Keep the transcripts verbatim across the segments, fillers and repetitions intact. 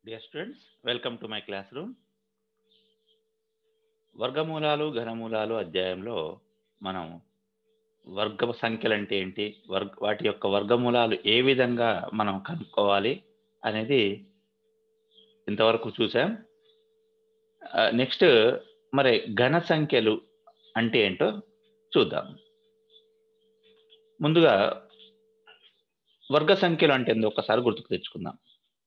Dear students, welcome to my classroom. వర్గమూలాలు ఘనమూలాలు అధ్యాయంలో మనం వర్గ సంఖ్యలు అంటే ఏంటి, వర్గ వాటి యొక్క వర్గమూలాలు ఏ విధంగా మనం కనుక్కోవాలి అనేది ఇంతవరకు చూసాం. నెక్స్ట్ మరి ఘన సంఖ్యలు అంటే ఏంటో చూద్దాం. ముందుగా వర్గ సంఖ్యలు అంటే ఏందో ఒకసారి గుర్తుకు తెచ్చుకుందాం.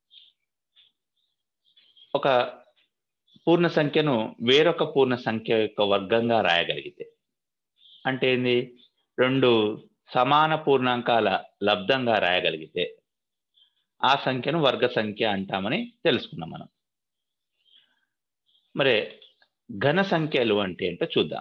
ఒక పూర్ణ సంఖ్యను వేరొక పూర్ణ సంఖ్య యొక్క వర్గంగా రాయగలిగితే అంటే ఏంది, రెండు సమాన పూర్ణాంకాల లబ్దంగా రాయగలిగితే ఆ సంఖ్యను వర్గ సంఖ్య అంటామని తెలుసుకున్నాం మనం. మరి ఘన సంఖ్యలు అంటే ఏంటో చూద్దాం.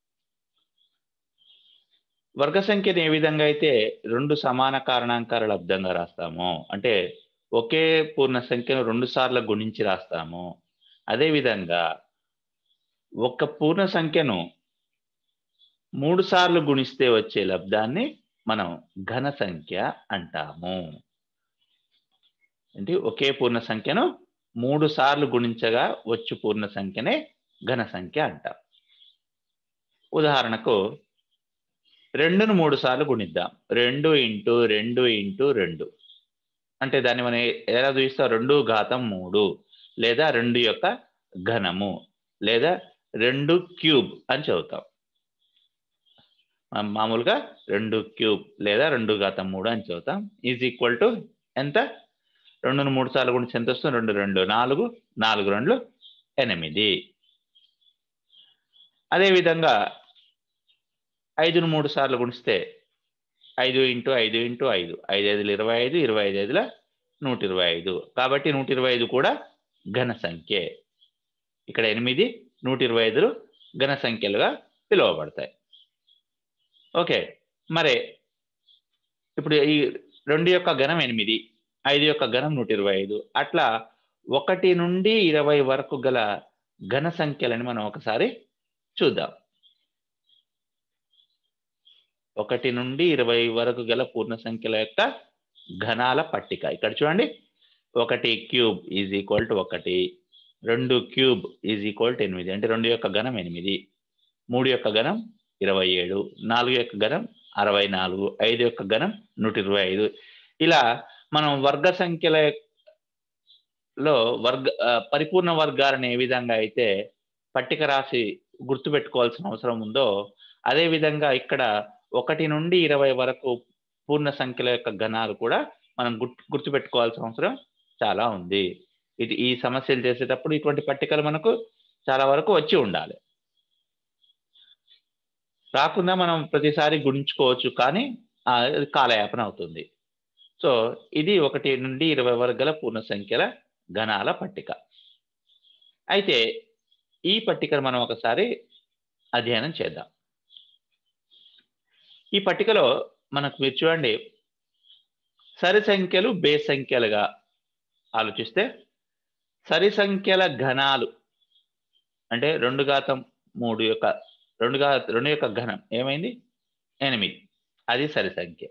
వర్గ సంఖ్యను ఏ విధంగా అయితే రెండు సమాన కారణాంకాల లబ్దంగా రాస్తామో, అంటే ఒకే పూర్ణ సంఖ్యను రెండు సార్లు గుణించి రాస్తాము, అదేవిధంగా ఒక పూర్ణ సంఖ్యను మూడు సార్లు గుణిస్తే వచ్చే లబ్దాన్ని మనం ఘన సంఖ్య అంటాము. అంటే ఒకే పూర్ణ సంఖ్యను మూడు సార్లు గుణించగా వచ్చు పూర్ణ సంఖ్యనే ఘన సంఖ్య అంటాం. ఉదాహరణకు రెండును మూడు సార్లు గుణిద్దాం. రెండు ఇంటూ రెండు ఇంటూ రెండు అంటే దాన్ని మనం ఎలా చూస్తాం, రెండు ఘాతం మూడు లేదా రెండు యొక్క ఘనము లేదా రెండు క్యూబ్ అని చదువుతాం. మామూలుగా రెండు క్యూబ్ లేదా రెండు ఘాతం మూడు అని చదువుతాం. ఈజ్ ఈక్వల్ టు ఎంత, రెండును మూడు సార్లు గురించి ఎంత వస్తుంది, రెండు రెండు నాలుగు, నాలుగు రెండు ఎనిమిది. అదేవిధంగా ఐదును మూడు సార్లు గుణిస్తే ఐదు ఇంటూ ఐదు ఇంటూ ఐదు, ఐదు ఐదులు ఇరవై ఐదు, ఇరవై ఐదు ఐదుల నూట ఇరవై ఐదు. కాబట్టి నూట ఇరవై ఐదు కూడా ఘన సంఖ్యే. ఇక్కడ ఎనిమిది నూట ఇరవై ఐదులు ఘన సంఖ్యలుగా పిలువబడతాయి. ఓకే, మరి ఇప్పుడు ఈ రెండు యొక్క ఘనం ఎనిమిది, ఐదు యొక్క ఘనం నూట ఇరవై ఐదు, అట్లా ఒకటి నుండి ఇరవై వరకు గల ఘన సంఖ్యలని మనం ఒకసారి చూద్దాం. ఒకటి నుండి ఇరవై వరకు గల పూర్ణ సంఖ్యల యొక్క ఘనాల పట్టిక ఇక్కడ చూడండి. ఒకటి క్యూబ్ ఈజ్ ఈక్వల్ టు ఒకటి, రెండు క్యూబ్ ఈజ్ ఈక్వల్ టు ఎనిమిది, అంటే రెండు యొక్క ఘనం ఎనిమిది, మూడు యొక్క ఘనం ఇరవై ఏడు, నాలుగు యొక్క ఘనం అరవై నాలుగు, ఐదు యొక్క ఘనం నూట ఇరవై ఐదు. ఇలా మనం వర్గ సంఖ్యలలో వర్గ పరిపూర్ణ వర్గాలను ఏ విధంగా అయితే పట్టిక రాసి గుర్తుపెట్టుకోవాల్సిన అవసరం ఉందో, అదే విధంగా ఇక్కడ ఒకటి నుండి ఇరవై వరకు పూర్ణ సంఖ్యల యొక్క ఘనాలు కూడా మనం గుర్తు గుర్తుపెట్టుకోవాల్సిన అవసరం చాలా ఉంది. ఇది ఈ సమస్యలు చేసేటప్పుడు ఇటువంటి పట్టికలు మనకు చాలా వరకు వచ్చి ఉండాలి. రాకుండా మనం ప్రతిసారి గుణించుకోవచ్చు, కానీ కాలయాపన అవుతుంది. సో ఇది ఒకటి నుండి ఇరవై వరకు గల పూర్ణ సంఖ్యల ఘనాల పట్టిక. అయితే ఈ పట్టికను మనం ఒకసారి అధ్యయనం చేద్దాం. ఈ పట్టికలో మనకు మీరు చూడండి, సరి సంఖ్యలు బేస్ సంఖ్యలుగా ఆలోచిస్తే సరి సంఖ్యల ఘనాలు అంటే రెండు ఘాతం మూడు యొక్క రెండు ఘా రెండు యొక్క ఘనం ఏమైంది ఎనిమిది, అది సరి సంఖ్య.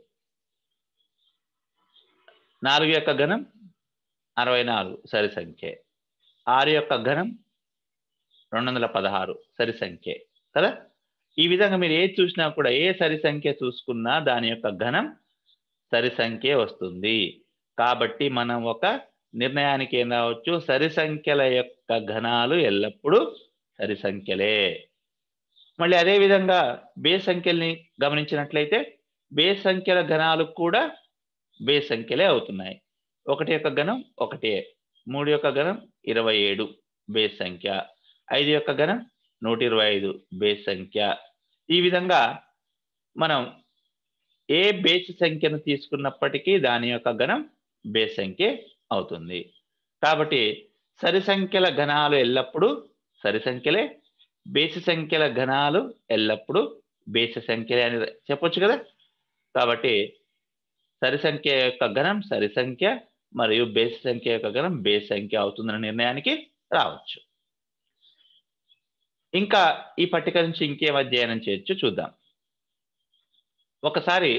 నాలుగు యొక్క ఘనం అరవై నాలుగు సరి సంఖ్య. ఆరు యొక్క ఘనం రెండు వందల పదహారు సరి సంఖ్య కదా. ఈ విధంగా మీరు ఏది చూసినా కూడా ఏ సరి సంఖ్య చూసుకున్నా దాని యొక్క ఘనం సరి సంఖ్య వస్తుంది. కాబట్టి మనం ఒక నిర్ణయానికి ఏం రావచ్చు, సరి సంఖ్యల యొక్క ఘనాలు ఎల్లప్పుడూ సరి సంఖ్యలే. మళ్ళీ అదే విధంగా బేస్ సంఖ్యల్ని గమనించినట్లయితే బేస్ సంఖ్యల ఘనాలు కూడా బేస్ సంఖ్యలే అవుతున్నాయి. ఒకటి యొక్క ఘనం ఒకటే, మూడు యొక్క ఘనం ఇరవై ఏడు బేస్ సంఖ్య, ఐదు యొక్క ఘనం నూట ఇరవై ఐదు బేస్ సంఖ్య. ఈ విధంగా మనం ఏ బేస్ సంఖ్యను తీసుకున్నప్పటికీ దాని యొక్క ఘనం బేస్ సంఖ్య అవుతుంది. కాబట్టి సరి సంఖ్యల ఘనాలు ఎల్లప్పుడూ సరి సంఖ్యలే, బేసి సంఖ్యల ఘనాలు ఎల్లప్పుడూ బేసి సంఖ్యలే అని చెప్పొచ్చు కదా. కాబట్టి సరి సంఖ్య యొక్క ఘనం సరి సంఖ్య మరియు బేసి సంఖ్య యొక్క ఘనం బేస్ సంఖ్య అవుతుందన్న నిర్ణయానికి రావచ్చు. ఇంకా ఈ పట్టిక నుంచి ఇంకేం అధ్యయనం చేయొచ్చు చూద్దాం. ఒకసారి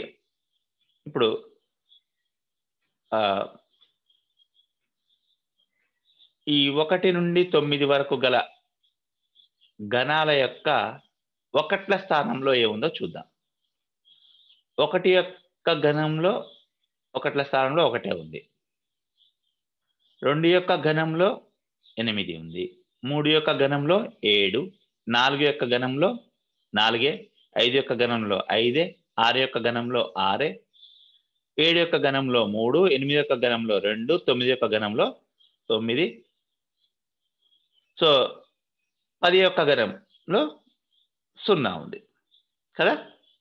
ఇప్పుడు ఈ ఒకటి నుండి తొమ్మిది వరకు గల గణాల యొక్క ఒకట్ల స్థానంలో ఏముందో చూద్దాం. ఒకటి యొక్క గణంలో ఒకట్ల స్థానంలో ఒకటే ఉంది. రెండు యొక్క గణంలో ఎనిమిది ఉంది. మూడు యొక్క గణంలో ఏడు, నాలుగు యొక్క గణంలో నాలుగే, ఐదు యొక్క గణంలో ఐదే, ఆరు యొక్క గణంలో ఆరే, ఏడు యొక్క గణంలో మూడు, ఎనిమిది యొక్క గణంలో రెండు, తొమ్మిది యొక్క గణంలో తొమ్మిది. సో పది యొక్క గణంలో సున్నా ఉంది కదా.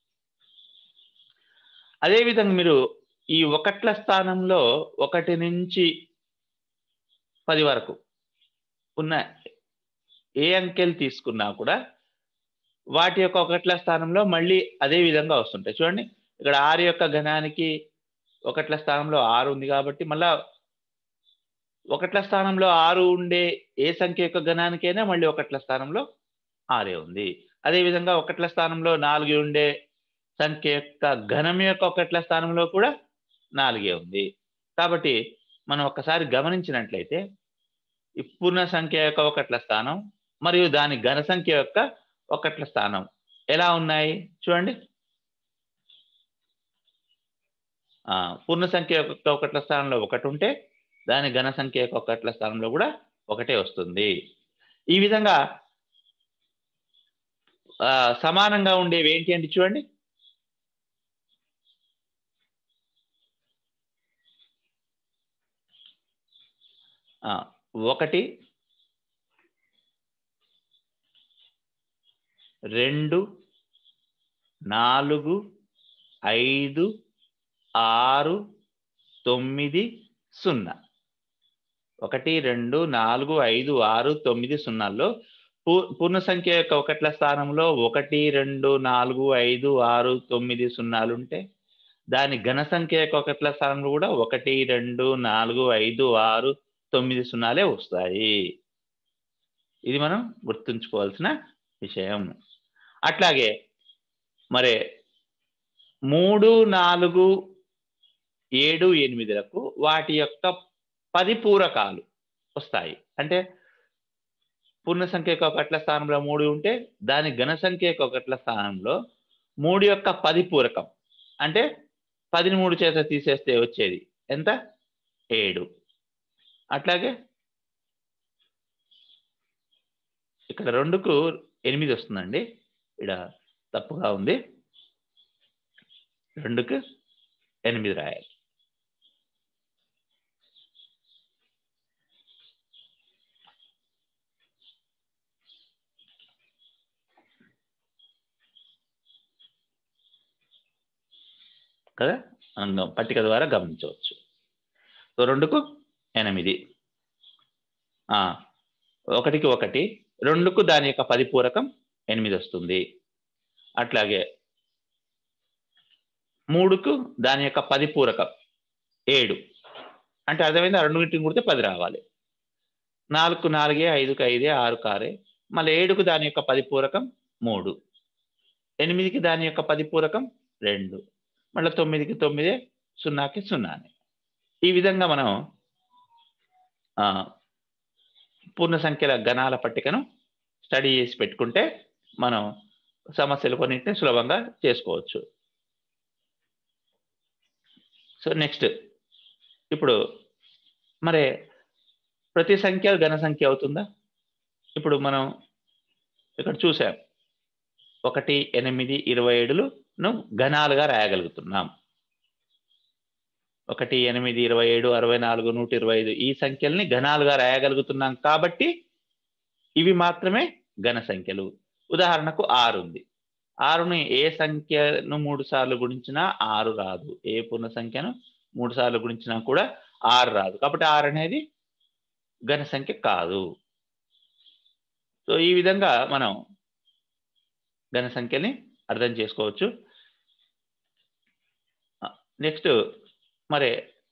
అదేవిధంగా మీరు ఈ ఒకట్ల స్థానంలో ఒకటి నుంచి పది వరకు ఉన్న ఏ అంకెలు తీసుకున్నా కూడా వాటి యొక్క ఒకట్ల స్థానంలో మళ్ళీ అదే విధంగా వస్తుంటాయి. చూడండి, ఇక్కడ ఆరు యొక్క గణానికి ఒకట్ల స్థానంలో ఆరు ఉంది కాబట్టి మళ్ళా ఒకట్ల స్థానంలో ఆరు ఉండే ఏ సంఖ్య యొక్క గణానికైనా మళ్ళీ ఒకట్ల స్థానంలో ఆరే ఉంది. అదేవిధంగా ఒకట్ల స్థానంలో నాలుగు ఉండే సంఖ్య యొక్క ఘనం యొక్క ఒకట్ల స్థానంలో కూడా నాలుగే ఉంది. కాబట్టి మనం ఒక్కసారి గమనించినట్లయితే ఈ పూర్ణ సంఖ్య యొక్క ఒకట్ల స్థానం మరియు దాని ఘన సంఖ్య యొక్క ఒకట్ల స్థానం ఎలా ఉన్నాయి చూడండి. ఆ పూర్ణ సంఖ్య యొక్క ఒకట్ల స్థానంలో ఒకటి ఉంటే దాని ఘన సంఖ్య యొక్క ఒకట్ల స్థానంలో కూడా ఒకటే వస్తుంది. ఈ విధంగా ఆ సమానంగా ఉండేవి ఏంటి అంటే చూడండి, ఒకటి, రెండు, నాలుగు, ఐదు, ఆరు, తొమ్మిది, సున్నా. ఒకటి, రెండు, నాలుగు, ఐదు, ఆరు, తొమ్మిది, సున్నాల్లో పూర్ణ సంఖ్య యొక్క ఒకట్ల స్థానంలో ఒకటి, రెండు, నాలుగు, ఐదు, ఆరు, తొమ్మిది సున్నాలు ఉంటే దాని ఘన సంఖ్య యొక్క ఒకట్ల స్థానంలో కూడా ఒకటి, రెండు, నాలుగు, ఐదు, ఆరు, తొమ్మిది సున్నాలే వస్తాయి. ఇది మనం గుర్తుంచుకోవాల్సిన విషయం. అట్లాగే మరి మూడు, నాలుగు, ఏడు, ఎనిమిదిలకు వాటి యొక్క పది పూరకాలు వస్తాయి. అంటే పూర్ణ సంఖ్య యొక్క ఒకట్ల స్థానంలో మూడు ఉంటే దాని ఘన సంఖ్య యొక్క ఒకట్ల స్థానంలో మూడు యొక్క పది పూరకం అంటే పదిని మూడు చేత తీసేస్తే వచ్చేది ఎంత? ఏడు. అట్లాగే ఇక్కడ రెండుకు ఎనిమిది వస్తుందండి, ఇక్కడ తప్పుగా ఉంది, రెండుకు ఎనిమిది రాయాలి. కదా, పట్టిక ద్వారా గమనించవచ్చు. సో రెండుకు ఎనిమిది, ఒకటికి ఒకటి, రెండుకు దాని యొక్క పది పూరకం ఎనిమిది వస్తుంది. అట్లాగే మూడుకు దాని యొక్క పది పూరకం ఏడు, అంటే అర్థమైంది, ఆ రెండుకి కుడితే పది రావాలి. నాలుగుకు నాలుగే, ఐదుకు ఐదే, ఆరుకు ఆరే, మళ్ళీ ఏడుకు దాని యొక్క పది పూరకం మూడు, ఎనిమిదికి దాని యొక్క పది పూరకం రెండు, మళ్ళీ తొమ్మిదికి తొమ్మిదే, సున్నాకి సున్నానే. ఈ విధంగా మనం పూర్ణ సంఖ్యల గణాల పట్టికను స్టడీ చేసి పెట్టుకుంటే మనం సమస్యలు కొన్నింటిని సులభంగా చేసుకోవచ్చు. సో నెక్స్ట్, ఇప్పుడు మరి ప్రతి సంఖ్య ఘన సంఖ్య అవుతుందా? ఇప్పుడు మనం ఇక్కడ చూసాం, ఒకటి, ఎనిమిది, ఇరవై ఏడులను ఘనాలుగా రాయగలుగుతున్నాం. ఒకటి, ఎనిమిది, ఇరవై ఏడు, అరవై నాలుగు, నూట ఇరవై ఐదు ఈ సంఖ్యల్ని ఘనాలుగా రాయగలుగుతున్నాం కాబట్టి ఇవి మాత్రమే ఘన సంఖ్యలు. ఉదాహరణకు ఆరు ఉంది. ఆరుని ఏ సంఖ్యను మూడు సార్లు గుణించినా ఆరు రాదు, ఏ పూర్ణ సంఖ్యను మూడు సార్లు గుణించినా కూడా ఆరు రాదు, కాబట్టి ఆరు అనేది ఘన సంఖ్య కాదు. సో ఈ విధంగా మనం ఘన సంఖ్యని అర్థం చేసుకోవచ్చు. నెక్స్ట్, మరి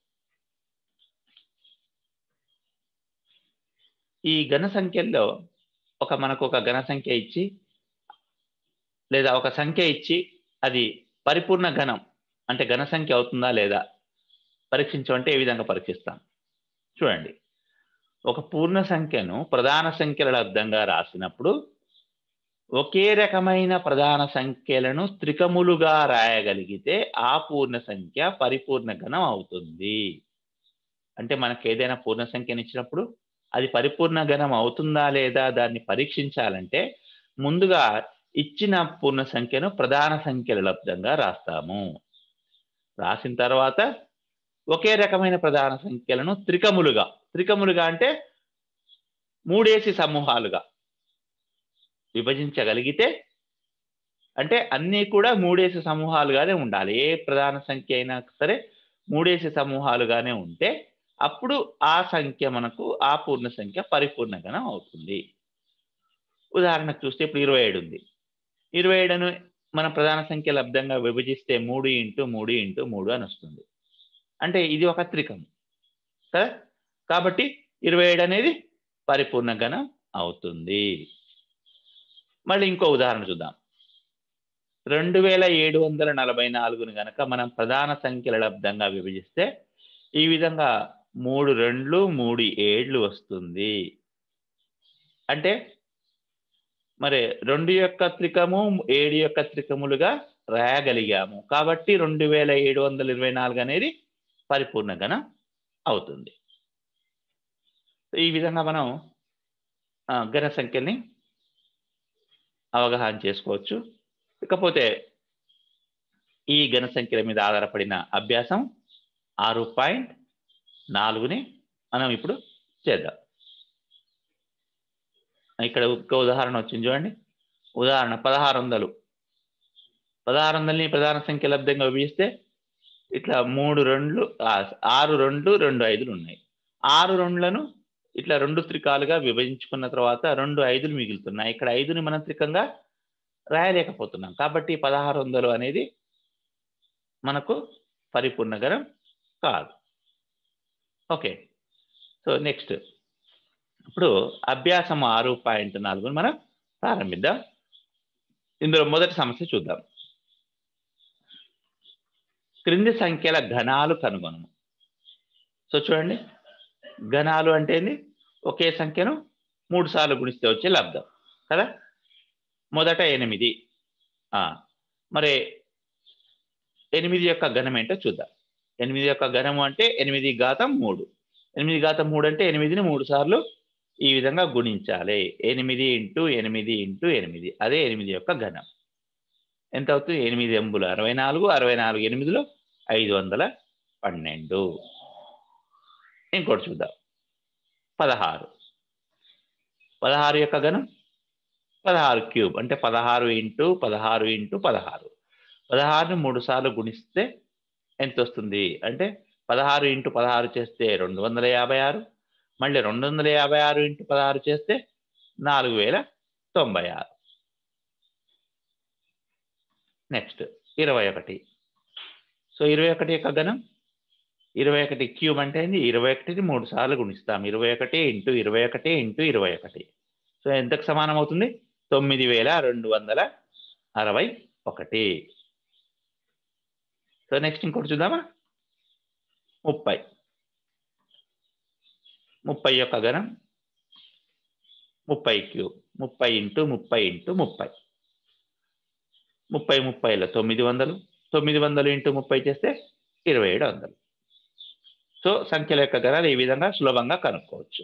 ఈ ఘన సంఖ్యల్లో ఒక మనకు ఒక ఘన సంఖ్య ఇచ్చి లేదా ఒక సంఖ్య ఇచ్చి అది పరిపూర్ణ ఘనం అంటే ఘన సంఖ్య అవుతుందా లేదా పరీక్షించమంటే ఏ విధంగా పరీక్షిస్తాం చూడండి. ఒక పూర్ణ సంఖ్యను ప్రధాన సంఖ్యల లబ్దంగా రాసినప్పుడు ఒకే రకమైన ప్రధాన సంఖ్యలను త్రికములుగా రాయగలిగితే ఆ పూర్ణ సంఖ్య పరిపూర్ణ గణం అవుతుంది. అంటే మనకు ఏదైనా పూర్ణ సంఖ్యను ఇచ్చినప్పుడు అది పరిపూర్ణ గణం అవుతుందా లేదా దాన్ని పరీక్షించాలంటే ముందుగా ఇచ్చిన పూర్ణ సంఖ్యను ప్రధాన సంఖ్యల లబ్దంగా రాస్తాము. రాసిన తర్వాత ఒకే రకమైన ప్రధాన సంఖ్యలను త్రికములుగా త్రికములుగా అంటే మూడేసి సమూహాలుగా విభజించగలిగితే అంటే అన్నీ కూడా మూడేసి సమూహాలుగానే ఉండాలి. ఏ ప్రధాన సంఖ్య అయినా సరే మూడేసి సమూహాలుగానే ఉంటే అప్పుడు ఆ సంఖ్య మనకు ఆ పూర్ణ సంఖ్య పరిపూర్ణ గణం అవుతుంది. ఉదాహరణకు చూస్తే ఇప్పుడు ఇరవై ఏడు ఉంది. ఇరవై ఏడును మన ప్రధాన సంఖ్య లబ్దంగా విభజిస్తే మూడు ఇంటూ మూడు ఇంటూ మూడు అని వస్తుంది. అంటే ఇది ఒక త్రికం కదా. కాబట్టి ఇరవై ఏడు అనేది పరిపూర్ణ గణం అవుతుంది. మళ్ళీ ఇంకో ఉదాహరణ చూద్దాం. రెండు వేల ఏడు వందల నలభై నాలుగును గనక మనం ప్రధాన సంఖ్యల లబ్దంగా విభజిస్తే ఈ విధంగా మూడు రెండ్లు మూడు ఏడ్లు వస్తుంది. అంటే మరి రెండు యొక్క త్రికము ఏడు యొక్క త్రికములుగా రాయగలిగాము. కాబట్టి రెండు వేల ఏడు వందల ఇరవై నాలుగు అనేది పరిపూర్ణ గణం అవుతుంది. ఈ విధంగా మనం ఘన సంఖ్యల్ని అవగాహన చేసుకోవచ్చు. ఇకపోతే ఈ ఘన సంఖ్యల మీద ఆధారపడిన అభ్యాసం ఆరు పాయింట్ నాలుగుని మనం ఇప్పుడు చేద్దాం. ఇక్కడ ఒక ఉదాహరణ వచ్చింది చూడండి. ఉదాహరణ పదహారు వందలు పదహారు వందలని ప్రధాన సంఖ్య లబ్దంగా విభజిస్తే ఇట్లా మూడు రెండ్లు ఆరు రెండ్లు రెండు ఐదులు ఉన్నాయి. ఆరు రెండ్లను ఇట్లా రెండు త్రికాలుగా విభజించుకున్న తర్వాత రెండు ఐదులు మిగులుతున్నాయి. ఇక్కడ ఐదుని మనం త్రికంగా రాయలేకపోతున్నాం. కాబట్టి పదహారు వందలు అనేది మనకు పరిపూర్ణ గణం కాదు. ఓకే. సో నెక్స్ట్ ఇప్పుడు అభ్యాసం ఆరు పాయింట్ నాలుగుని మనం ప్రారంభిద్దాం. ఇందులో మొదటి సమస్య చూద్దాం. క్రింది సంఖ్యల ఘనాలు కనుగొనము. సో చూడండి, ఘనాలు అంటే ఏంది? ఒకే సంఖ్యను మూడు సార్లు గుణిస్తే వచ్చే లబ్ధం కదా. మొదట ఎనిమిది. మరి ఎనిమిది యొక్క ఘనం ఏంటో చూద్దాం. ఎనిమిది యొక్క ఘనము అంటే ఎనిమిది ఘాతం మూడు. ఎనిమిది ఘాతం మూడు అంటే ఎనిమిదిని మూడు సార్లు ఈ విధంగా గుణించాలి. ఎనిమిది ఇంటూ ఎనిమిది ఇంటూ ఎనిమిది, అదే ఎనిమిది యొక్క ఘనం. ఎంత అవుతుంది? ఎనిమిది ఎంబులు అరవై నాలుగు, అరవై నాలుగు ఎనిమిదిలో ఐదు వందల పన్నెండు. ఇంకోటి చూద్దాం. పదహారు. పదహారు యొక్క ఘనం పదహారు క్యూబ్ అంటే పదహారు ఇంటూ పదహారు ఇంటూ పదహారు. పదహారుని మూడు సార్లు గుణిస్తే ఎంత వస్తుంది అంటే పదహారు ఇంటూ పదహారు చేస్తే రెండు వందల యాభై ఆరు. మళ్ళీ రెండు వందల యాభై ఆరు ఇంటూ పదహారు చేస్తే నాలుగు వేల తొంభై ఆరు. నెక్స్ట్ ఇరవై ఒకటి. సో ఇరవై ఒకటి యొక్క ఘనం ఇరవై ఒకటి క్యూబ్ అంటే ఇరవై ఒకటిని మూడు సార్లు గుణిస్తాం. ఇరవై ఒకటి ఇంటూ ఇరవై ఒకటి ఇంటూ ఇరవై ఒకటి. సో ఎంతకు సమానం అవుతుంది? తొమ్మిది వేల రెండు వందల అరవై ఒకటి. సో నెక్స్ట్ ఇంకోటి చూద్దామా? ముప్పై. ముప్పై యొక్క ఘనం ముప్పై క్యూబ్. ముప్పై ఇంటూ ముప్పై ఇంటూ ముప్పై. ముప్పై ముప్పైలో తొమ్మిది వందలు. తొమ్మిది వందలు ఇంటూ ముప్పై చేస్తే ఇరవై ఏడు వందలు. సో సంఖ్యల యొక్క ఘనాలు ఈ విధంగా సులభంగా కనుక్కోవచ్చు.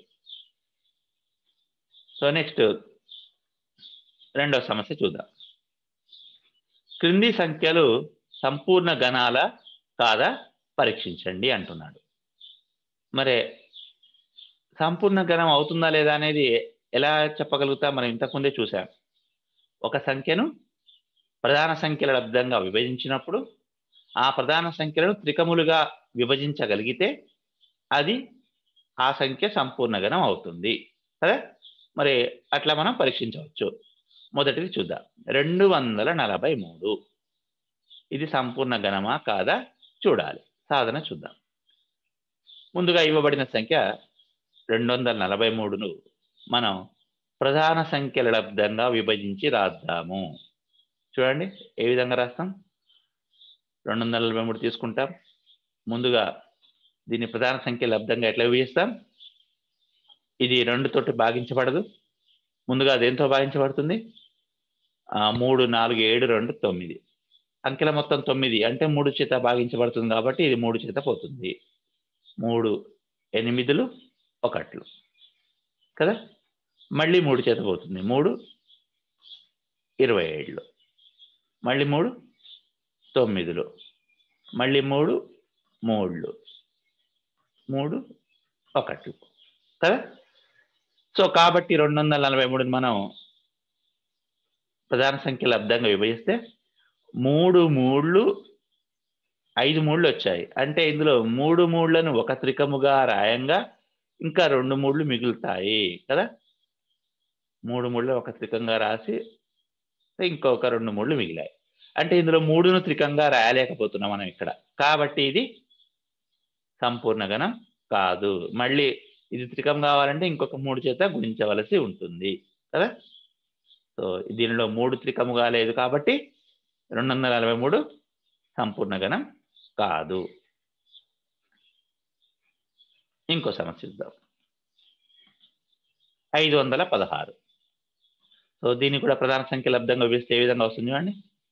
సో నెక్స్ట్ రెండవ సమస్య చూద్దాం. క్రింది సంఖ్యలు సంపూర్ణ గణాల కాదా పరీక్షించండి అంటున్నాడు. మరి సంపూర్ణ గణం అవుతుందా లేదా అనేది ఎలా చెప్పగలుగుతా? మనం ఇంతకుముందే చూసాం. ఒక సంఖ్యను ప్రధాన సంఖ్యల లబ్దంగా విభజించినప్పుడు ఆ ప్రధాన సంఖ్యలను త్రికములుగా విభజించగలిగితే అది ఆ సంఖ్య సంపూర్ణ గణం అవుతుంది కదా. మరి అట్లా మనం పరీక్షించవచ్చు. మొదటిది చూద్దాం. రెండు వందల నలభై మూడు. ఇది సంపూర్ణ గణమా కాదా చూడాలి. సాధన చూద్దాం. ముందుగా ఇవ్వబడిన సంఖ్య రెండు వందల నలభై మూడును మనం ప్రధాన సంఖ్యల లబ్దంగా విభజించి రాద్దాము. చూడండి ఏ విధంగా రాస్తాం. రెండు వందల నలభై మూడు తీసుకుంటాం. ముందుగా దీన్ని ప్రధాన సంఖ్య లబ్దంగా ఎట్లా విభజిస్తాం? ఇది రెండు తోటి భాగించబడదు. ముందుగా దేంతో భాగించబడుతుంది? మూడు నాలుగు ఏడు రెండు తొమ్మిది అంకెల మొత్తం తొమ్మిది అంటే మూడు చేత భాగించబడుతుంది కాబట్టి ఇది మూడు చేత పోతుంది. మూడు ఎనిమిదిలు ఒకట్లు కదా, మళ్ళీ మూడు చేత పోతుంది. మూడు ఇరవై ఏళ్ళు, మళ్ళీ మూడు తొమ్మిదిలు, మళ్ళీ మూడు మూడులు, మూడు ఒకట్లు కదా. సో కాబట్టి రెండు వందల నలభై మూడుని మనం ప్రధాన సంఖ్య లబ్ధంగా విభజిస్తే మూడు మూడులు ఐదు మూడులు వచ్చాయి. అంటే ఇందులో మూడు మూడులను ఒక త్రికముగా రాయంగా ఇంకా రెండు మూడులు మిగులుతాయి కదా. మూడు మూడులు ఒక త్రికంగా రాసి ఇంకొక రెండు మూడులు మిగిలాయి. అంటే ఇందులో మూడును త్రికంగా రాయలేకపోతున్నాం మనం ఇక్కడ. కాబట్టి ఇది సంపూర్ణ గణం కాదు. మళ్ళీ ఇది త్రికం కావాలంటే ఇంకొక మూడు చేత గుణించవలసి ఉంటుంది కదా. సో దీనిలో మూడు త్రికముగా లేదు కాబట్టి రెండు వందల నలభై మూడు సంపూర్ణ గణం కాదు. ఇంకో సమస్య చూద్దాం. ఐదు వందల పదహారు. సో దీన్ని కూడా ప్రధాన సంఖ్య లబ్ధంగా విభజిస్తే ఏ విధంగా వస్తుంది చూడండి.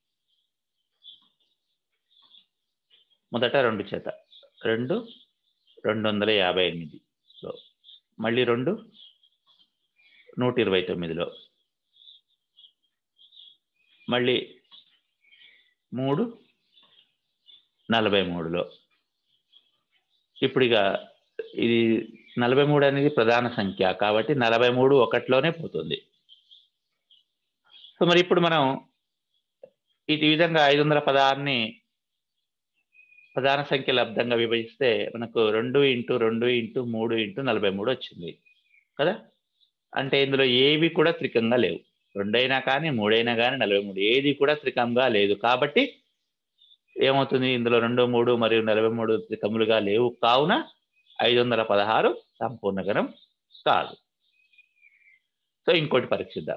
మొదట రెండు చేత రెండు రెండు వందల యాభై ఎనిమిదిలో, మళ్ళీ రెండు నూట ఇరవై తొమ్మిదిలో, మళ్ళీ మూడు నలభై మూడులో. ఇప్పుడు ఇక ఇది నలభై మూడు అనేది ప్రధాన సంఖ్య కాబట్టి నలభై మూడు ఒకటిలోనే పోతుంది. సో మరి ఇప్పుడు మనం ఈ విధంగా ఐదు వందల పదహారుని ప్రధాన సంఖ్య లబ్ధంగా విభజిస్తే మనకు రెండు ఇంటూ రెండు ఇంటూ మూడు ఇంటూ నలభై మూడు వచ్చింది కదా. అంటే ఇందులో ఏవి కూడా త్రికంగా లేవు. రెండైనా కానీ మూడైనా కానీ నలభై మూడు ఏది కూడా త్రికంగా లేదు. కాబట్టి ఏమవుతుంది? ఇందులో రెండు మూడు మరియు నలభై మూడు త్రికములుగా లేవు. కావున ఐదు వందల పదహారు సంపూర్ణ గణం కాదు. సో ఇంకోటి పరీక్షిద్దాం.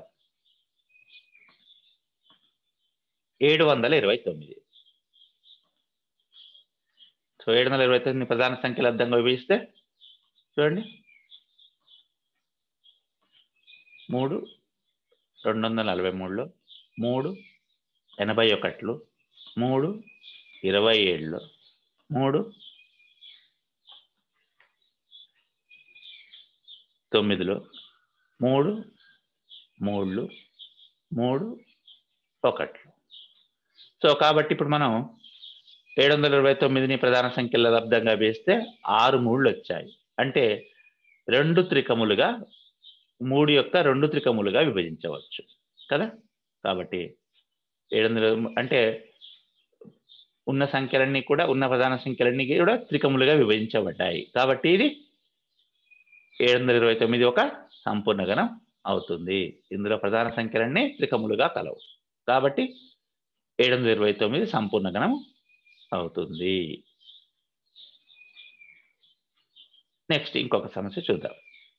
ఏడు వందల ఇరవై తొమ్మిది. సో ఏడు వందల ఇరవై తొమ్మిది ప్రధాన సంఖ్య లబ్ధంగా విభజిస్తే చూడండి, మూడు రెండు వందల నలభై మూడులో, మూడు ఎనభై ఒకట్లు, మూడు ఇరవై ఏళ్ళు, మూడు తొమ్మిదిలో, మూడు మూడులు, మూడు ఒకట్లు. సో కాబట్టి ఇప్పుడు మనం ఏడు వందల ఇరవై తొమ్మిదిని ప్రధాన సంఖ్యల లబ్ధంగా వేస్తే ఆరు మూడులు వచ్చాయి. అంటే రెండు త్రికములుగా మూడు యొక్క రెండు త్రికములుగా విభజించవచ్చు కదా. కాబట్టి ఏడు వందల అంటే ఉన్న సంఖ్యలన్నీ కూడా ఉన్న ప్రధాన సంఖ్యలన్నీ కూడా త్రికములుగా విభజించబడ్డాయి. కాబట్టి ఇది ఏడు వందల ఇరవై తొమ్మిది ఒక సంపూర్ణ గణం అవుతుంది. ఇందులో ప్రధాన సంఖ్యలన్నీ త్రికములుగా కలవు కాబట్టి ఏడు వందల ఇరవై తొమ్మిది సంపూర్ణ గణం అవుతుంది. నెక్స్ట్ ఇంకొక సమస్య చూద్దాం.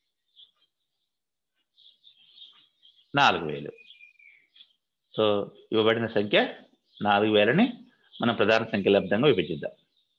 నాలుగు వేలు. సో ఇవ్వబడిన సంఖ్య నాలుగు వేలని మనం ప్రధాన సంఖ్య లబ్ధంగా విభజిద్దాం.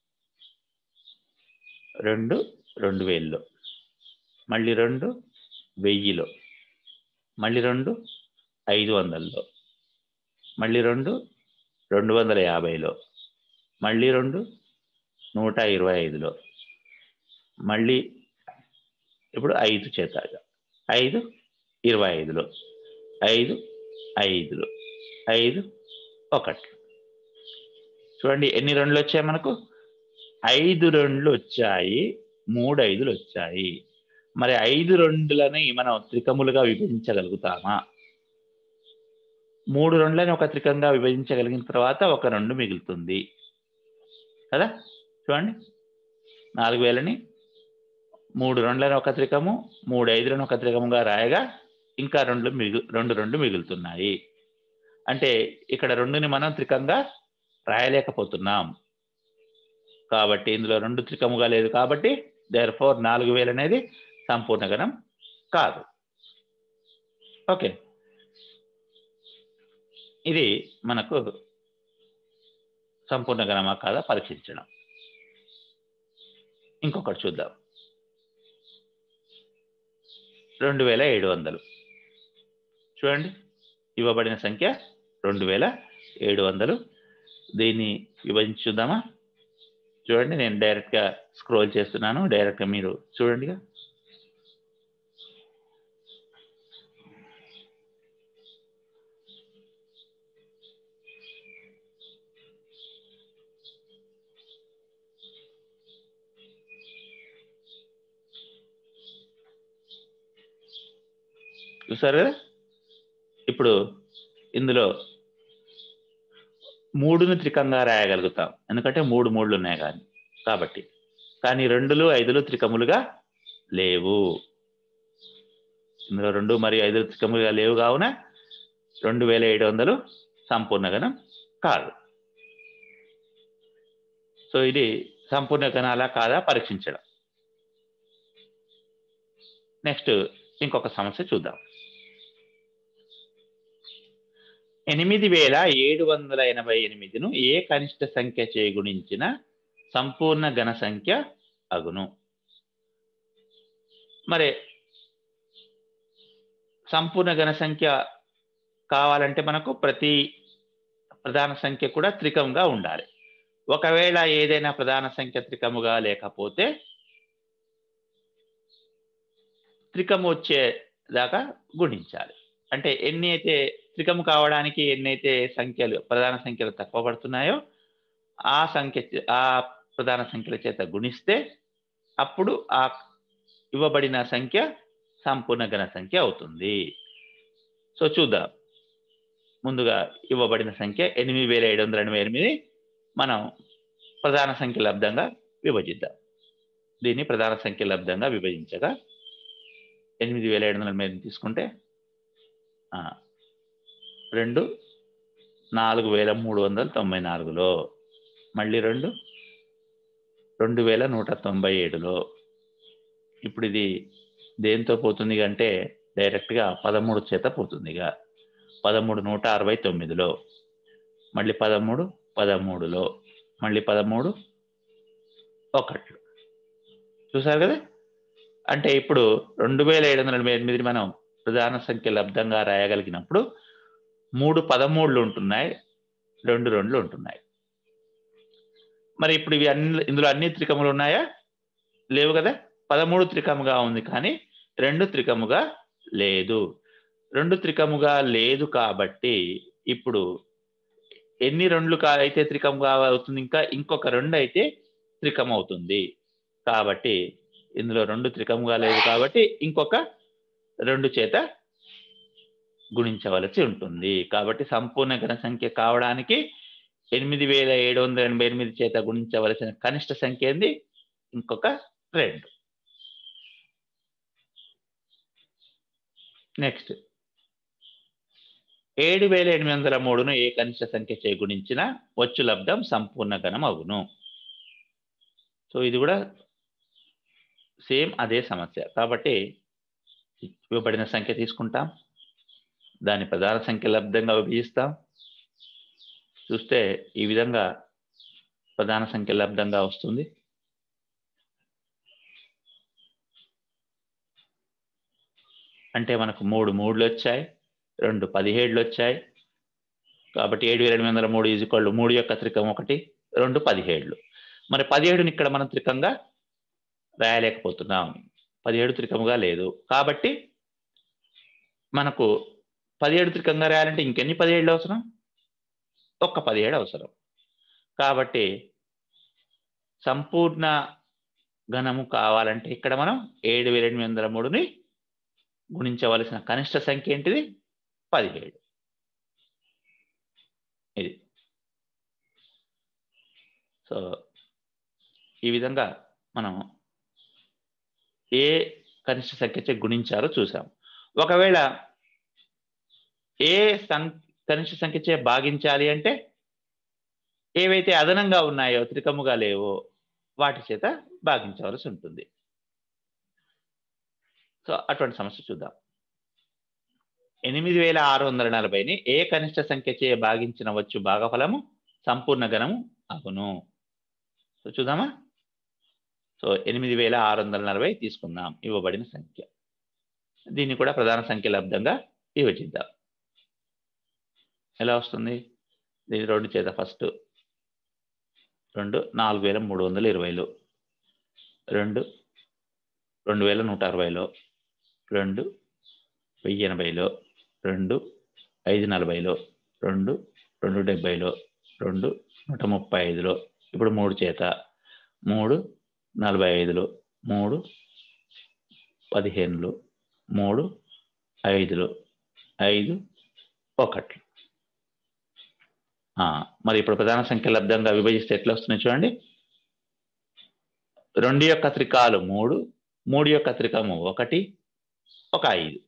రెండు రెండు వేలలో, మళ్ళీ రెండు వెయ్యిలో, మళ్ళీ రెండు ఐదు వందల్లో, మళ్ళీ రెండు రెండు వందల యాభైలో, మళ్ళీ రెండు నూట ఇరవై ఐదులో, మళ్ళీ ఇప్పుడు ఐదు చేత ఐదు ఇరవై ఐదులో, ఐదు ఐదులో, ఐదు ఒకటి. చూడండి ఎన్ని రెండులు వచ్చాయి మనకు? ఐదు రెండులు వచ్చాయి, మూడు ఐదులు వచ్చాయి. మరి ఐదు రెండులని మనం త్రికములుగా విభజించగలుగుతామా? మూడు రెండులని ఒక త్రికంగా విభజించగలిగిన తర్వాత ఒక రెండు మిగులుతుంది కదా. చూడండి నాలుగు వేలని మూడు రెండులని ఒక త్రికము, మూడు ఐదులను ఒక త్రికముగా రాయగా ఇంకా రెండు మిగు రెండు రెండు మిగులుతున్నాయి. అంటే ఇక్కడ రెండుని మనం త్రికంగా రాయలేకపోతున్నాం కాబట్టి ఇందులో రెండు త్రికముగా లేదు కాబట్టి దేర్ ఫోర్ నాలుగు వేలు అనేది సంపూర్ణ గణం కాదు. ఓకే, ఇది మనకు సంపూర్ణ గణమా కాదా పరీక్షించడం. ఇంకొకటి చూద్దాం. రెండు వేల ఏడు వందలు. చూడండి, ఇవ్వబడిన సంఖ్య రెండు వేల ఏడు వందలు. దీన్ని విభజించి చూద్దామా? చూడండి, నేను డైరెక్ట్గా స్క్రోల్ చేస్తున్నాను, డైరెక్ట్గా మీరు చూడండిగా. చూసారు కదా? ఇప్పుడు ఇందులో మూడును త్రికంగా రాయగలుగుతాం, ఎందుకంటే మూడు మూడులు ఉన్నాయి కానీ కాబట్టి. కానీ రెండులు ఐదులు త్రికములుగా లేవు. ఇందులో రెండు మరియు ఐదులు త్రికములుగా లేవు కావున రెండు వేల ఏడు వందలు సంపూర్ణ గణం కాదు. సో ఇది సంపూర్ణ గణాలా కాదా పరీక్షించడం. నెక్స్ట్ ఇంకొక సమస్య చూద్దాం. ఎనిమిది వేల ఏడు వందల ఎనభై ఎనిమిదిను ఏ కనిష్ట సంఖ్య చే గుణించిన సంపూర్ణ ఘన సంఖ్య అగును. మరి సంపూర్ణ ఘన సంఖ్య కావాలంటే మనకు ప్రతి ప్రధాన సంఖ్య కూడా త్రికంగా ఉండాలి. ఒకవేళ ఏదైనా ప్రధాన సంఖ్య త్రికముగా లేకపోతే త్రికము వచ్చేదాకా గుణించాలి. అంటే ఎన్ని అయితే త్రికము కావడానికి ఎన్నైతే సంఖ్యలు ప్రధాన సంఖ్యలు తక్కువ పడుతున్నాయో ఆ సంఖ్య ఆ ప్రధాన సంఖ్యల చేత గుణిస్తే అప్పుడు ఆ ఇవ్వబడిన సంఖ్య సంపూర్ణ ఘన సంఖ్య అవుతుంది. సో చూద్దాం. ముందుగా ఇవ్వబడిన సంఖ్య ఎనిమిది వేల ఏడు వందల ఎనభై ఎనిమిది మనం ప్రధాన సంఖ్య లబ్ధంగా విభజిద్దాం. దీన్ని ప్రధాన సంఖ్య లబ్ధంగా విభజించగా ఎనిమిది వేల ఏడు వందల ఎనభై ఎనిమిది తీసుకుంటే రెండు నాలుగు వేల మూడు వందల తొంభై నాలుగులో, మళ్ళీ రెండు రెండు వేల నూట తొంభై ఏడులో. ఇప్పుడు ఇది దేంతో పోతుంది అంటే డైరెక్ట్గా పదమూడు చేత పోతుందిగా. పదమూడు నూట అరవై తొమ్మిదిలో, మళ్ళీ పదమూడు పదమూడులో, మళ్ళీ పదమూడు ఒకటి. చూసారు కదా? అంటే ఇప్పుడు రెండు వేల ఏడు వందల ఎనభై ఎనిమిది మనం ప్రధాన సంఖ్య లబ్ధంగా రాయగలిగినప్పుడు మూడు పదమూడులు ఉంటున్నాయి, రెండు రెండులు ఉంటున్నాయి. మరి ఇప్పుడు ఇవి అన్ని ఇందులో అన్ని త్రికములు ఉన్నాయా? లేవు కదా. పదమూడు త్రికముగా ఉంది కానీ రెండు త్రికముగా లేదు. రెండు త్రికముగా లేదు కాబట్టి ఇప్పుడు ఎన్ని రెండులు అయితే త్రికముగా అవుతుంది, ఇంకా ఇంకొక రెండు అయితే త్రికం అవుతుంది. కాబట్టి ఇందులో రెండు త్రికముగా లేదు కాబట్టి ఇంకొక రెండు చేత గుణించవలసి ఉంటుంది. కాబట్టి సంపూర్ణ ఘన సంఖ్య కావడానికి ఎనిమిది వేల ఏడు వందల ఎనభై ఎనిమిది చేత గుణించవలసిన కనిష్ట సంఖ్య ఏంది? ఇంకొక రెండు. నెక్స్ట్ ఏడు వేల ఎనిమిది వందల మూడును ఏ కనిష్ట సంఖ్య చే గుణించిన వచ్చు లబ్ధం సంపూర్ణ గణం అగును. సో ఇది కూడా సేమ్ అదే సమస్య. కాబట్టి ఇవ్వబడిన సంఖ్య తీసుకుంటాం, దాని ప్రధాన సంఖ్య లబ్ధంగా విభజిస్తాం. చూస్తే ఈ విధంగా ప్రధాన సంఖ్య లబ్ధంగా వస్తుంది. అంటే మనకు మూడు మూడులు వచ్చాయి, రెండు పదిహేడులు వచ్చాయి. కాబట్టి ఏడు వేల ఎనిమిది వందల మూడు ఈజ్ ఈక్వల్ టు మూడు యొక్క త్రికం ఒకటి, రెండు పదిహేడులు. మరి పదిహేడుని ఇక్కడ మనం త్రికంగా రాయలేకపోతున్నాం, పదిహేడు త్రికముగా లేదు. కాబట్టి మనకు పదిహేడు త్రికంగా రాయాలంటే ఇంకెన్ని పదిహేడులు అవసరం? ఒక్క పదిహేడు అవసరం. కాబట్టి సంపూర్ణ ఘనము కావాలంటే ఇక్కడ మనం ఏడు వేల ఎనిమిది వందల మూడుని గుణించవలసిన కనిష్ట సంఖ్య ఏంటిది? పదిహేడు. ఇది. సో ఈ విధంగా మనం ఏ కనిష్ట సంఖ్యచే గుణించారో చూసాం. ఒకవేళ ఏ సం కనిష్ట సంఖ్యచే భాగించాలి అంటే ఏవైతే అదనంగా ఉన్నాయో త్రికముగా లేవో వాటి చేత భాగించవలసి ఉంటుంది. సో అటువంటి సమస్య చూద్దాం. ఎనిమిది వేల ఆరు వందల నలభైని ఏ కనిష్ట సంఖ్యచే భాగించిన వచ్చు భాగఫలము సంపూర్ణ గణము అగును. సో చూద్దామా. సో ఎనిమిది వేల ఆరు వందల నలభై తీసుకుందాం ఇవ్వబడిన సంఖ్య. దీన్ని కూడా ప్రధాన సంఖ్య లబ్దంగా విభజిద్దాం. ఎలా వస్తుంది? దీని రెండు చేత ఫస్ట్ రెండు నాలుగు వేల మూడు వందల ఇరవైలో రెండు రెండు వేల నూట అరవైలో రెండు వెయ్యి ఎనభైలో రెండు ఐదు నలభైలో రెండు రెండు డెబ్బైలో రెండు నూట ముప్పై ఐదులో ఇప్పుడు మూడు చేత మూడు నలభై ఐదులో మూడు పదిహేనులో మూడు ఐదులో ఐదు ఒకటి. మరి ఇప్పుడు ప్రధాన సంఖ్య లబ్దంగా విభజిస్తే ఎట్లా వస్తున్నాయి చూడండి. రెండు యొక్క త్రికాలు మూడు, మూడు యొక్క త్రికము ఒకటి, ఒక ఐదు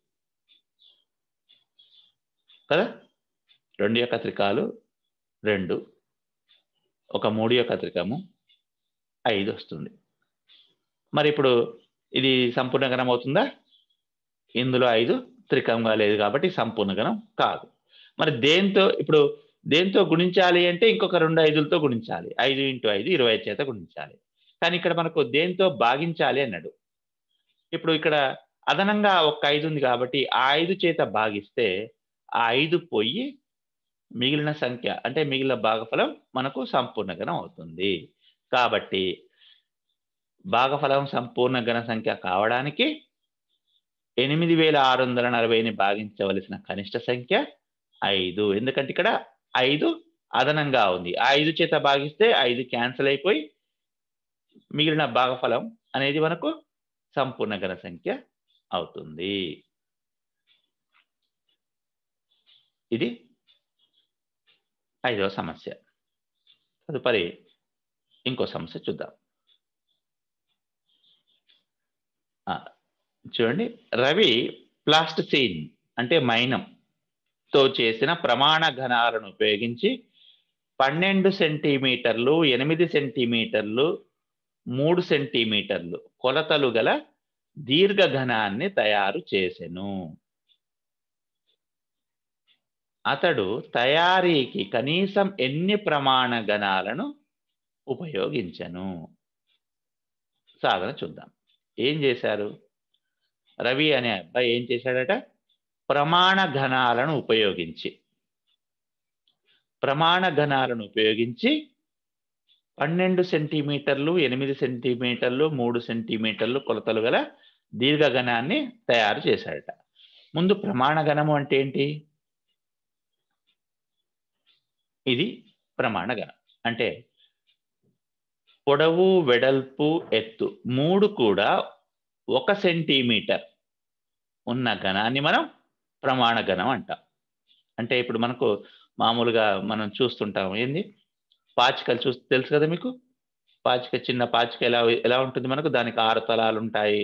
కదా. రెండు యొక్క త్రికాలు రెండు, ఒక మూడు యొక్క త్రికము ఐదు వస్తుంది. మరి ఇప్పుడు ఇది సంపూర్ణ గణం అవుతుందా? ఇందులో ఐదు త్రికంగా లేదు కాబట్టి సంపూర్ణ గణం కాదు. మరి దేంతో ఇప్పుడు దేంతో గుణించాలి అంటే ఇంకొక రెండు ఐదులతో గుణించాలి. ఐదు ఇంటూ ఐదు ఇరవై ఐదు చేత గుణించాలి. కానీ ఇక్కడ మనకు దేంతో భాగించాలి అన్నాడు. ఇప్పుడు ఇక్కడ అదనంగా ఒక ఐదు ఉంది కాబట్టి ఆ ఐదు చేత భాగిస్తే ఆ ఐదు పోయి మిగిలిన సంఖ్య అంటే మిగిలిన భాగఫలం మనకు సంపూర్ణ గణం అవుతుంది. కాబట్టి భాగఫలం సంపూర్ణ గణ సంఖ్య కావడానికి ఎనిమిది వేల ఆరు వందల నలభైని భాగించవలసిన కనిష్ట సంఖ్య ఐదు. ఎందుకంటే ఇక్కడ ఐదు అదనంగా ఉంది. ఆ ఐదు చేత భాగిస్తే ఐదు క్యాన్సిల్ అయిపోయి మిగిలిన భాగఫలం అనేది మనకు సంపూర్ణ గణ సంఖ్య అవుతుంది. ఇది ఐదవ సమస్య. తదుపరి ఇంకో సమస్య చూద్దాం. చూడండి, రవి ప్లాస్టిసీన్ అంటే మైనంతో చేసిన ప్రమాణ ఘనాలను ఉపయోగించి పన్నెండు సెంటీమీటర్లు, ఎనిమిది సెంటీమీటర్లు, మూడు సెంటీమీటర్లు కొలతలు గల దీర్ఘ ఘనాన్ని తయారు చేసెను. అతడు తయారీకి కనీసం ఎన్ని ప్రమాణ ఘనాలను ఉపయోగించను? సాధన చూద్దాం. ఏం చేశారు? రవి అనే అబ్బాయి ఏం చేశాడట? ప్రమాణ ఘనాలను ఉపయోగించి ప్రమాణ ఘనాలను ఉపయోగించి పన్నెండు సెంటీమీటర్లు, ఎనిమిది సెంటీమీటర్లు, మూడు సెంటీమీటర్లు కొలతలు గల దీర్ఘఘనాన్ని తయారు చేశాడట. ముందు ప్రమాణ ఘనము అంటే ఏంటి? ఇది ప్రమాణ ఘనం అంటే పొడవు, వెడల్పు, ఎత్తు మూడు కూడా ఒక సెంటీమీటర్ ఉన్న ఘనాన్ని మనం ప్రమాణ ఘనం అంటాం. అంటే ఇప్పుడు మనకు మామూలుగా మనం చూస్తుంటాం ఏంది, పాచికలు చూ తెలుసు కదా మీకు. పాచిక, చిన్న పాచిక ఎలా ఎలా ఉంటుంది మనకు? దానికి ఆరు తలాలు ఉంటాయి.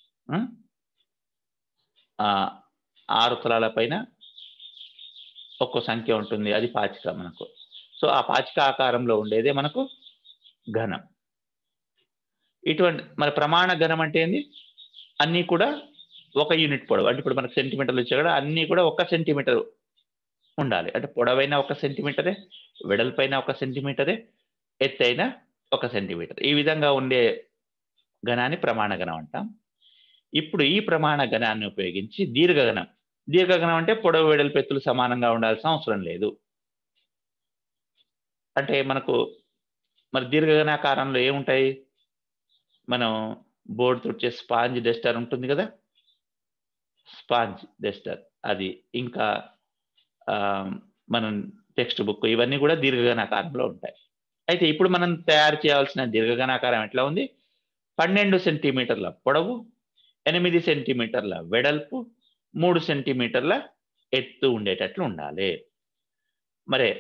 ఆరు తలాల పైన ఒక్కో సంఖ్య ఉంటుంది, అది పాచిక మనకు. సో ఆ పాచిక ఆకారంలో ఉండేదే మనకు ఘనం. ఇటువంటి మరి ప్రమాణ ఘనం అంటే ఏంది? అన్నీ కూడా ఒక యూనిట్ పొడవు. అంటే ఇప్పుడు మనకు సెంటీమీటర్లు వచ్చాయి కదా, అన్నీ కూడా ఒక సెంటీమీటర్ ఉండాలి. అంటే పొడవైన ఒక సెంటీమీటరే, వెడల్పైన ఒక సెంటీమీటరే, ఎత్తైన ఒక సెంటీమీటర్. ఈ విధంగా ఉండే ఘనాన్ని ప్రమాణ ఘనం అంటాం. ఇప్పుడు ఈ ప్రమాణ ఘనాన్ని ఉపయోగించి దీర్ఘఘనం, దీర్ఘఘనం అంటే పొడవు, వెడల్పు, ఎత్తులు సమానంగా ఉండాల్సిన అవసరం లేదు. అంటే మనకు మరి దీర్ఘఘనాకారంలో ఏముంటాయి? మనం బోర్డు తుడిచే స్పాంజ్ డస్టర్ ఉంటుంది కదా, స్పాంజ్ డస్టర్ అది, ఇంకా మనం టెక్స్ట్ బుక్, ఇవన్నీ కూడా దీర్ఘఘనాకారంలో ఉంటాయి. అయితే ఇప్పుడు మనం తయారు చేయాల్సిన దీర్ఘఘనాకారం ఎట్లా ఉంది? పన్నెండు సెంటీమీటర్ల పొడవు, ఎనిమిది సెంటీమీటర్ల వెడల్పు, మూడు సెంటీమీటర్ల ఎత్తు ఉండేటట్లు ఉండాలి. మరే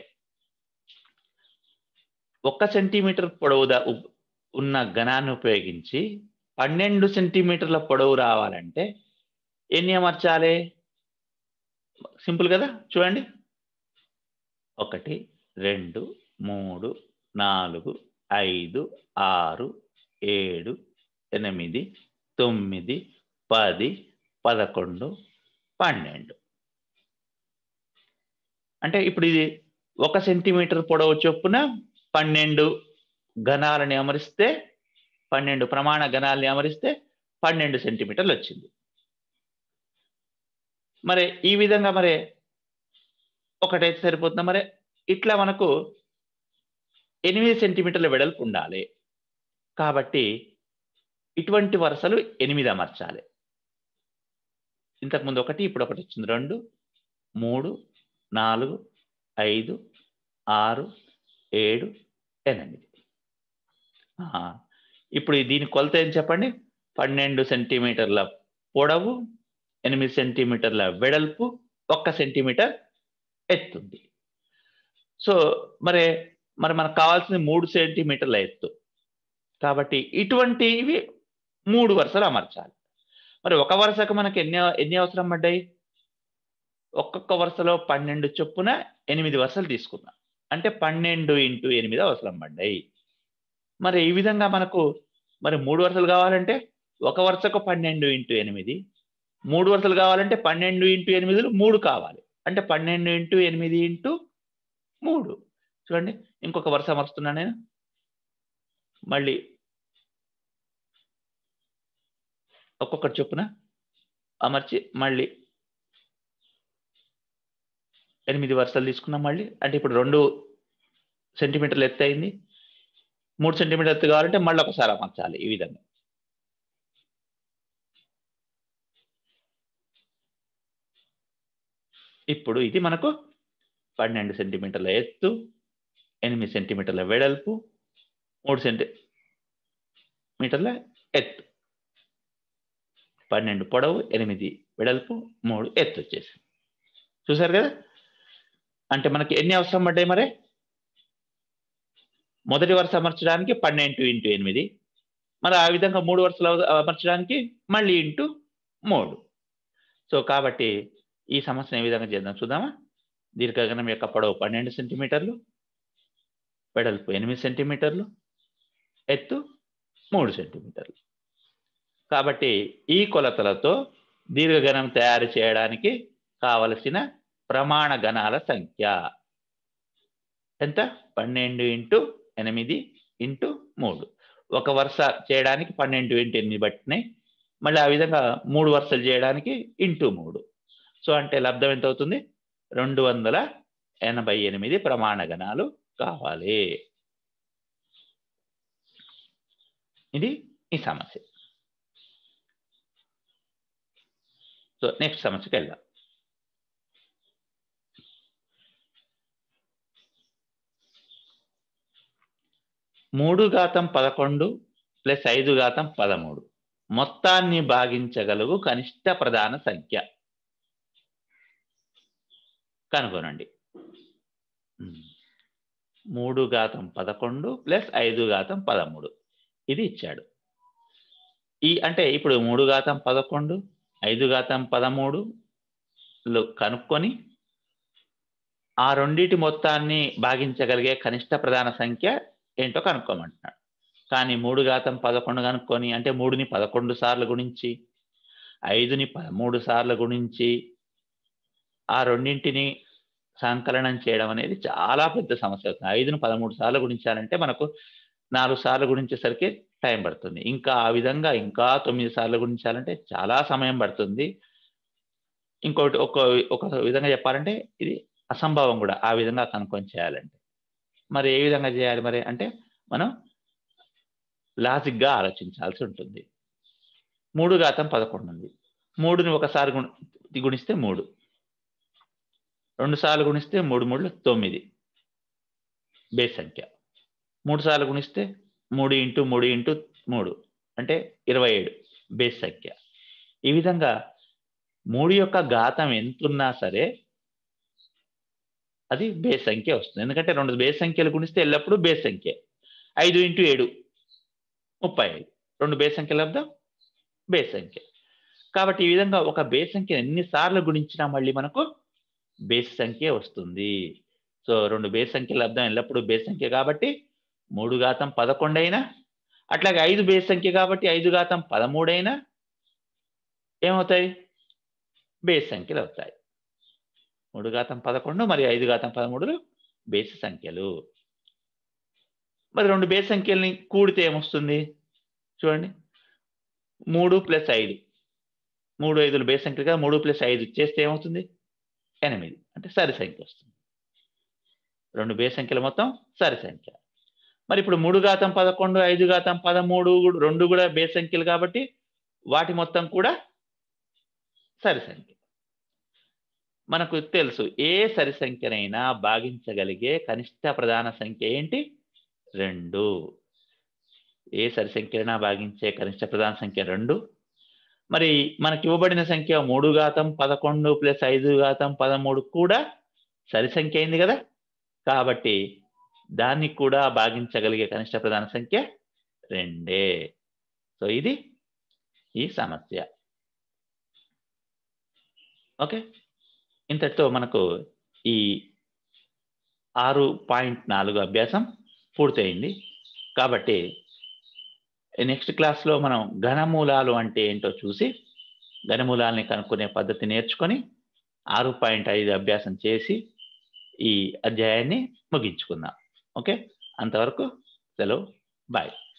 ఒక్క సెంటీమీటర్ పొడవు ఉన్న ఘనాన్ని ఉపయోగించి పన్నెండు సెంటీమీటర్ల పొడవు రావాలంటే ఎన్ని అమర్చాలి? సింపుల్ కదా, చూడండి. ఒకటి, రెండు, మూడు, నాలుగు, ఐదు, ఆరు, ఏడు, ఎనిమిది, తొమ్మిది, పది, పదకొండు, పన్నెండు. అంటే ఇప్పుడు ఇది ఒక సెంటీమీటర్ పొడవు చొప్పున పన్నెండు ఘనాలని అమరిస్తే, పన్నెండు ప్రమాణ ఘనాలని అమరిస్తే పన్నెండు సెంటీమీటర్లు వచ్చింది. మరి ఈ విధంగా మరి ఒకటైతే సరిపోతుందా? మరి ఇట్లా మనకు ఎనిమిది సెంటీమీటర్ల వెడల్పు ఉండాలి. కాబట్టి ఇటువంటి వరుసలు ఎనిమిది అమర్చాలి. ఇంతకుముందు ఒకటి, ఇప్పుడు ఒకటి వచ్చింది. రెండు, మూడు, నాలుగు, ఐదు, ఆరు, ఏడు, ఎనిమిది. ఆహా! ఇప్పుడు దీని కొలత ఏం చెప్పండి? పన్నెండు సెంటీమీటర్ల పొడవు, ఎనిమిది సెంటీమీటర్ల వెడల్పు, ఒక్క సెంటీమీటర్ ఎత్తుంది. సో, మరి మరి మనకు కావాల్సింది మూడు సెంటీమీటర్ల ఎత్తు. కాబట్టి ఇటువంటివి మూడు వరుసలు అమర్చాలి. మరి ఒక వరుసకు మనకు ఎన్ని ఎన్ని అవసరం పడ్డాయి? ఒక్కొక్క వరుసలో పన్నెండు చొప్పున ఎనిమిది వరుసలు తీసుకున్నాం. అంటే పన్నెండు ఇంటూ ఎనిమిది అవసరం పడ్డాయి. మరి ఈ విధంగా మనకు మరి మూడు వరుసలు కావాలంటే ఒక వరుసకు పన్నెండు ఇంటూ ఎనిమిది, మూడు వరుసలు కావాలంటే పన్నెండు ఇంటూ ఎనిమిదిలు మూడు కావాలి. అంటే పన్నెండు ఇంటూ ఎనిమిది ఇంటూ మూడు. చూడండి, ఇంకొక వరుస అమరుస్తున్నా నేను. మళ్ళీ ఒక్కొక్కటి చొప్పున అమర్చి మళ్ళీ ఎనిమిది వరుసలు తీసుకున్నాం మళ్ళీ. అంటే ఇప్పుడు రెండు సెంటీమీటర్ల ఎత్తు అయింది. మూడు సెంటీమీటర్ల ఎత్తు కావాలంటే మళ్ళీ ఒకసారి అమర్చాలి ఈ విధంగా. ఇప్పుడు ఇది మనకు పన్నెండు సెంటీమీటర్ల ఎత్తు, ఎనిమిది సెంటీమీటర్ల వెడల్పు, మూడు సెంటీమీటర్ల ఎత్తు. పన్నెండు పొడవు, ఎనిమిది వెడల్పు, మూడు ఎత్తు వచ్చేసి. చూసారు కదా? అంటే మనకి ఎన్ని అవసరం పడ్డాయి మరి? మొదటి వరుస అమర్చడానికి పన్నెండు ఇంటూ ఎనిమిది. మరి ఆ విధంగా మూడు వరుసలు అమర్చడానికి మళ్ళీ ఇంటూ మూడు. సో కాబట్టి ఈ సమస్యను ఏ విధంగా చేద్దాం చూద్దామా? దీర్ఘగణం యొక్క పొడవు పన్నెండు సెంటీమీటర్లు, వెడల్పు ఎనిమిది సెంటీమీటర్లు, ఎత్తు మూడు సెంటీమీటర్లు. కాబట్టి ఈ కొలతలతో దీర్ఘగణం తయారు చేయడానికి కావలసిన ప్రమాణ గణాల సంఖ్య ఎంత? పన్నెండు ఇంటూ ఎనిమిది ఇంటూ మూడు. ఒక వరుస చేయడానికి పన్నెండు ఇంటూ ఎనిమిది పట్టినాయి. మళ్ళీ ఆ విధంగా మూడు వరుసలు చేయడానికి ఇంటూ మూడు. సో అంటే లబ్ధం ఎంత అవుతుంది? రెండు వందల ఎనభై ఎనిమిది ప్రమాణ గణాలు కావాలి. ఇది ఈ సమస్య. సో నెక్స్ట్ సమస్యకి వెళ్దాం. మూడు ఘాతం పదకొండు ప్లస్ ఐదు ఘాతం పదమూడు మొత్తాన్ని భాగించగలుగు కనిష్ట ప్రధాన సంఖ్య కనుగొనండి. మూడు ఘాతం పదకొండు ప్లస్ ఐదు ఘాతం పదమూడు ఇది ఇచ్చాడు. ఈ అంటే ఇప్పుడు మూడు ఘాతం పదకొండు, ఐదు ఘాతం పదమూడు కనుక్కొని ఆ రెండింటి మొత్తాన్ని భాగించగలిగే కనిష్ట ప్రధాన సంఖ్య ఏంటో కనుక్కోమంటున్నాడు. కానీ మూడు ఘాతం పదకొండు కనుక్కొని అంటే మూడుని పదకొండు సార్లు గుణించి, ఐదుని పదమూడు సార్లు గుణించి ఆ రెండింటిని సంకలనం చేయడం అనేది చాలా పెద్ద సమస్య అవుతుంది. ఐదును పదమూడు సార్లు గుణించాలంటే మనకు నాలుగు సార్లు గుణించేసరికి టైం పడుతుంది. ఇంకా ఆ విధంగా ఇంకా తొమ్మిది సార్లు గుణించాలంటే చాలా సమయం పడుతుంది. ఇంకోటి ఒక ఒక విధంగా చెప్పాలంటే ఇది అసంభవం కూడా ఆ విధంగా కనుక్కొని చేయాలంటే. మరి ఏ విధంగా చేయాలి మరి అంటే మనం లాజిక్గా ఆలోచించాల్సి ఉంటుంది. మూడు ఘాతం పదకొండు ఉంది. మూడుని ఒకసారి గుణి గుణిస్తే మూడు, రెండు సార్లు గుణిస్తే మూడు మూడు తొమ్మిది బేస్ సంఖ్య. మూడు సార్లు గుణిస్తే మూడు ఇంటూ మూడు ఇంటూ మూడు అంటే ఇరవై ఏడు బేస్ సంఖ్య. ఈ విధంగా మూడు యొక్క ఘాతం ఎంతున్నా సరే అది బేస్ సంఖ్య వస్తుంది. ఎందుకంటే రెండు బేస్ సంఖ్యలు గుణిస్తే ఎల్లప్పుడూ బేస్ సంఖ్య. ఐదు ఇంటూ ఏడు ముప్పై ఐదు రెండు బేస్ సంఖ్యలు అర్థం బేస్ సంఖ్య. కాబట్టి ఈ విధంగా ఒక బేస్ సంఖ్య ఎన్నిసార్లు గుణించినా మళ్ళీ మనకు బేస్ సంఖ్య వస్తుంది. సో రెండు బేస్ సంఖ్యల అర్థం ఎల్లప్పుడూ బేస్ సంఖ్య కాబట్టి మూడు ఘాతం పదకొండు అయినా, అట్లాగే ఐదు బేస్ సంఖ్య కాబట్టి ఐదు ఘాతం పదమూడు అయినా ఏమవుతాయి? బేస్ సంఖ్యలు అవుతాయి. మూడు ఘాతం పదకొండు మరియు ఐదు ఘాతం పదమూడులు బేస్ సంఖ్యలు. మరి రెండు బేస్ సంఖ్యల్ని కూడితే ఏమొస్తుంది చూడండి. మూడు ప్లస్ ఐదు మూడు ఐదులు బేస్ సంఖ్యలుగా మూడు ప్లస్ ఐదు చేస్తే ఏమవుతుంది ఎనిమిది అంటే సరి సంఖ్య వస్తుంది. రెండు బేస్ సంఖ్యలు మొత్తం సరి సంఖ్య. మరి ఇప్పుడు మూడు ఘాతం పదకొండు ఐదు ఘాతం పదమూడు రెండు కూడా బేస్ సంఖ్యలు కాబట్టి వాటి మొత్తం కూడా సరి సంఖ్య. మనకు తెలుసు ఏ సరి సంఖ్యనైనా భాగించగలిగే కనిష్ట ప్రధాన సంఖ్య ఏంటి రెండు. ఏ సరి సంఖ్యనైనా భాగించే కనిష్ట ప్రధాన సంఖ్య రెండు. మరి మనకి ఇవ్వబడిన సంఖ్య మూడు ఘాతం పదకొండు ప్లస్ ఐదు ఘాతం పదమూడు కూడా సరి సంఖ్య అయింది కదా, కాబట్టి దాన్ని కూడా భాగించగలిగే కనిష్ట ప్రధాన సంఖ్య రెండే. సో ఇది ఈ సమస్య. ఓకే, ఇంతటితో మనకు ఈ ఆరు పాయింట్ నాలుగు అభ్యాసం పూర్తయింది. కాబట్టి నెక్స్ట్ క్లాస్లో మనం ఘనమూలాలు అంటే ఏంటో చూసి ఘనమూలాలని కనుక్కునే పద్ధతి నేర్చుకొని ఆరు పాయింట్ ఐదు అభ్యాసం చేసి ఈ అధ్యాయాన్ని ముగించుకుందాం. ఓకే, అంతవరకు సెలవు, బాయ్.